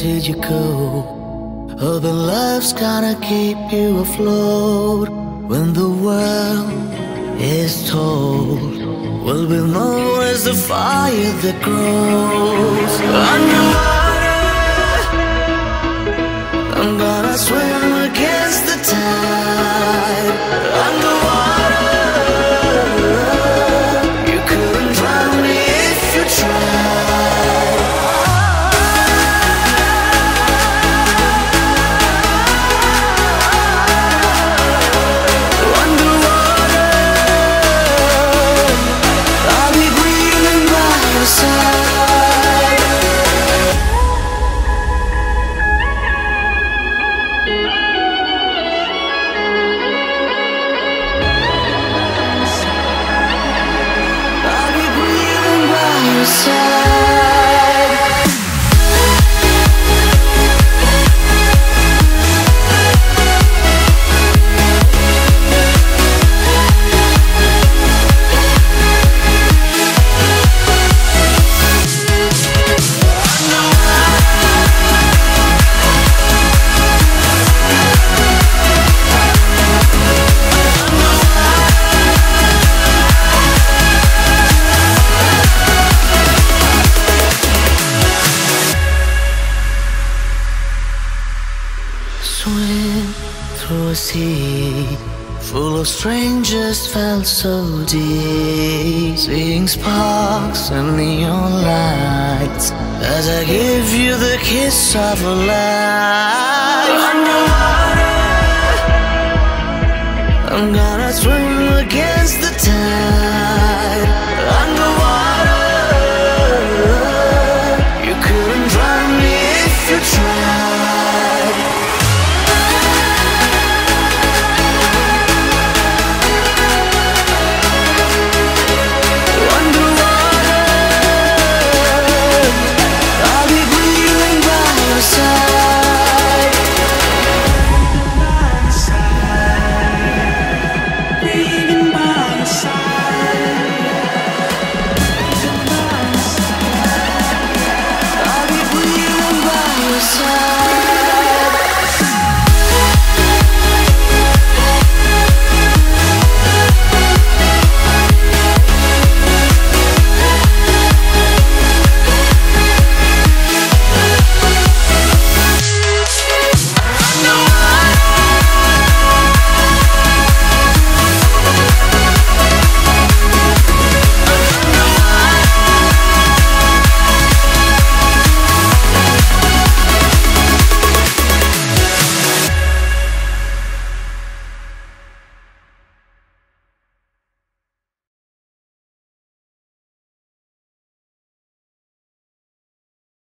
did you go? Hoping love's gonna keep you afloat when the world is told. We'll be known as the fire that grows underwater. I'm gonna swim against the tide. Underwater, you couldn't drown me if you tried. Underwater, I'll be breathing by your side. I'll be breathing by your side. Swim through a sea full of strangers, felt so deep. Seeing sparks and neon lights as I give you the kiss of a life. Underwater, I'm gonna swim against the tide.